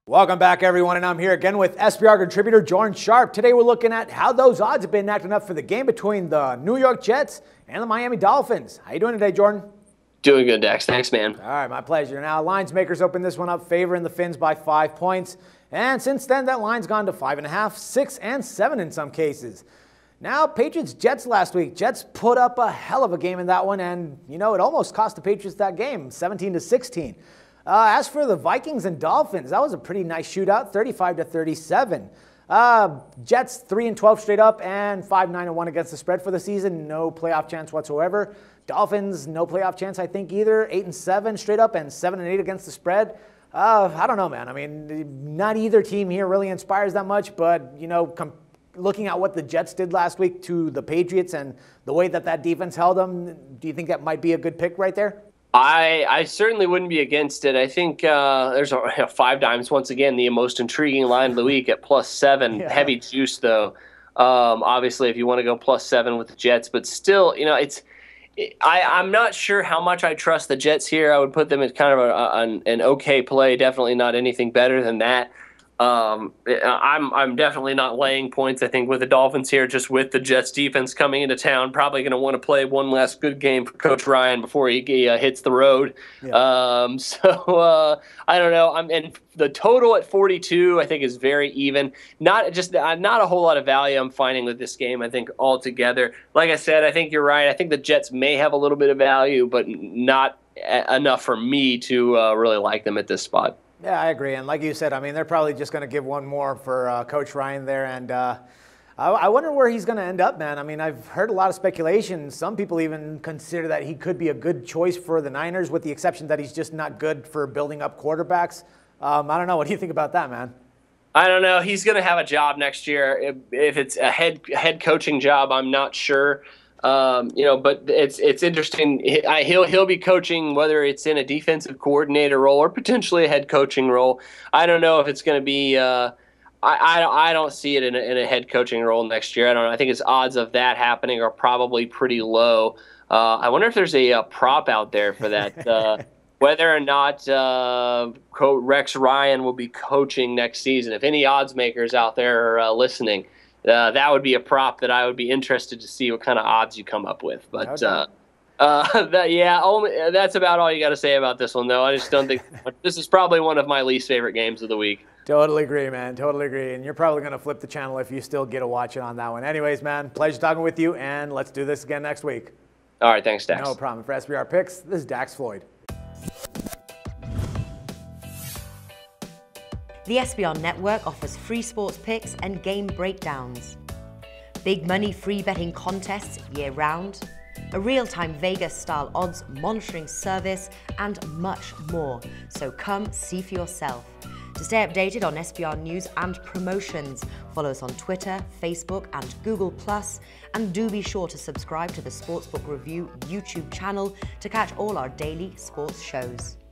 Welcome back, everyone, and I'm here again with SBR contributor Jordan Sharp. Today we're looking at how those odds have been acting up for the game between the New York Jets and the Miami Dolphins. How you doing today, Jordan? Doing good, Dax. Thanks, man. All right, my pleasure. Now, lines makers opened this one up favoring the Fins by 5 points, and since then that line's gone to 5.5, 6, and 7 in some cases. Now, Patriots-Jets last week. Jets put up a hell of a game in that one, and, you know, it almost cost the Patriots that game, 17-16. As for the Vikings and Dolphins, that was a pretty nice shootout, 35-37. Jets 3-12 straight up and 5-9-1 against the spread for the season. No playoff chance whatsoever. Dolphins, no playoff chance, I think, either. 8-7 straight up and 7-8 against the spread. I don't know, man. I mean, not either team here really inspires that much, but, you know, looking at what the Jets did last week to the Patriots and the way that defense held them, do you think that might be a good pick right there? I certainly wouldn't be against it. I think there's a 5 dimes, once again, the most intriguing line of the week at +7. Yeah. Heavy juice, though. Obviously, if you want to go +7 with the Jets. But still, you know, I'm not sure how much I trust the Jets here. I would put them at kind of an okay play, definitely not anything better than that. I'm definitely not laying points, I think, with the Dolphins here, just with the Jets defense coming into town. Probably going to want to play one last good game for Coach Ryan before he hits the road. Yeah. I don't know. And the total at 42, I think, is very even. Not a whole lot of value I'm finding with this game, I think, altogether. Like I said, I think you're right. I think the Jets may have a little bit of value, but not enough for me to really like them at this spot. Yeah, I agree. And like you said, I mean, they're probably just going to give one more for Coach Ryan there. And I wonder where he's going to end up, man. I mean, I've heard a lot of speculation. Some people even consider that he could be a good choice for the Niners, with the exception that he's just not good for building up quarterbacks. I don't know. What do you think about that, man? I don't know. He's going to have a job next year. If it's a head coaching job, I'm not sure. You know, but it's interesting. He'll be coaching, whether it's in a defensive coordinator role or potentially a head coaching role. I don't know if it's going to be. I don't see it in a head coaching role next year. I don't know. I think his odds of that happening are probably pretty low. I wonder if there's a prop out there for that. Whether or not Rex Ryan will be coaching next season. If any odds makers out there are listening. That would be a prop that I would be interested to see what kind of odds you come up with. But that's about all you got to say about this one, though. I just don't think this is probably one of my least favorite games of the week. Totally agree, man. Totally agree. And you're probably going to flip the channel if you still get to watch it on that one. Anyways, man, pleasure talking with you, and let's do this again next week. All right, thanks, Dax. No problem. For SBR Picks, this is Dax Floyd. The SBR Network offers free sports picks and game breakdowns, big money free betting contests year-round, a real-time Vegas-style odds monitoring service, and much more. So come see for yourself. To stay updated on SBR news and promotions, follow us on Twitter, Facebook, and Google+, and do be sure to subscribe to the Sportsbook Review YouTube channel to catch all our daily sports shows.